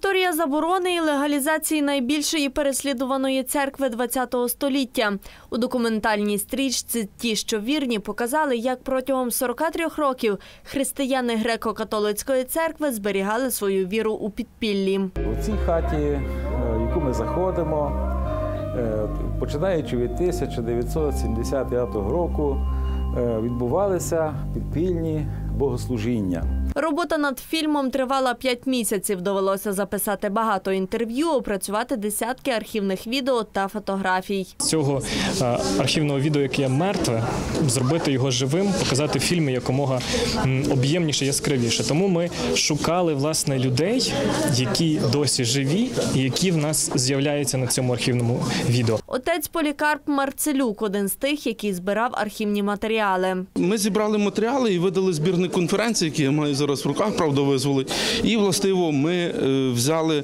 Історія заборони і легалізації найбільшої переслідуваної церкви ХХ століття. У документальній стрічці «Ті, що вірні» показали, як протягом 43 років християни греко-католицької церкви зберігали свою віру у підпіллі. У цій хаті, в яку ми заходимо, починаючи від 1975 року, відбувалися підпільні богослужіння. Робота над фільмом тривала 5 місяців. Довелося записати багато інтерв'ю, опрацювати десятки архівних відео та фотографій. З цього архівного відео, яке є мертве, зробити його живим, показати фільми якомога об'ємніше, яскравіше. Тому ми шукали, власне, людей, які досі живі і які в нас з'являються на цьому архівному відео. Отець Полікарп Марцелюк – один з тих, який збирав архівні матеріали. Ми зібрали матеріали і видали збірник конференції, який я маю зараз в руках, правда, визволить. І, властиво, ми взяли,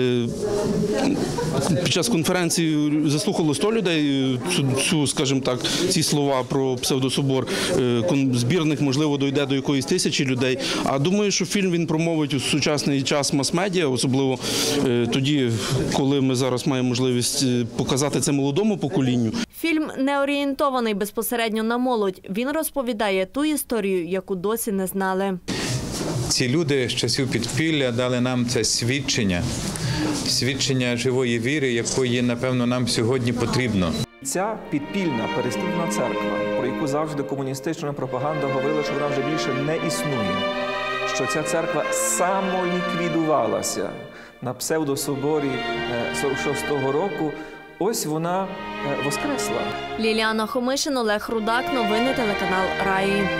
під час конференції заслухало 100 людей, скажімо так, ці слова про псевдособор. Збірник, можливо, дойде до якоїсь 1000 людей. А думаю, що фільм він промовить у сучасний час мас-медіа, особливо тоді, коли ми зараз маємо можливість показати це молодому поколінню. Фільм не орієнтований безпосередньо на молодь. Він розповідає ту історію, яку досі не знали. Ці люди з часів підпілля дали нам це свідчення живої віри, якої, напевно, нам сьогодні потрібно. Ця підпільна переслідувана церква, про яку завжди комуністична пропаганда говорила, що вона вже більше не існує, що ця церква самоліквідувалася на псевдособорі 46-го року, ось вона воскресла. Ліліана Хомишин, Олег Рудак. Новини телеканал «Раї».